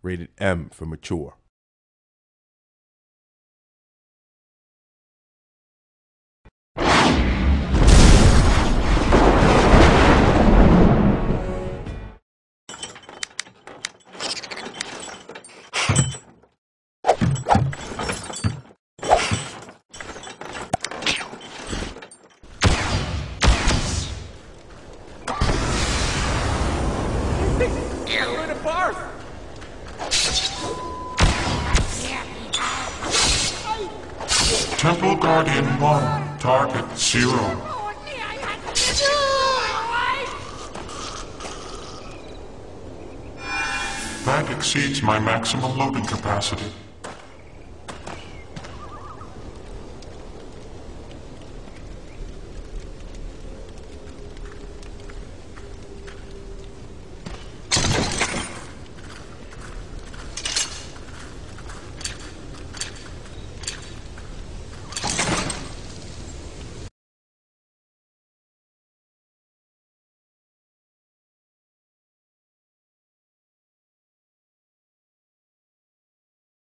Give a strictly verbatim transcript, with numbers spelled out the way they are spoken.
Rated M for mature. Temple Guardian one, target zero. That exceeds my maximum loading capacity.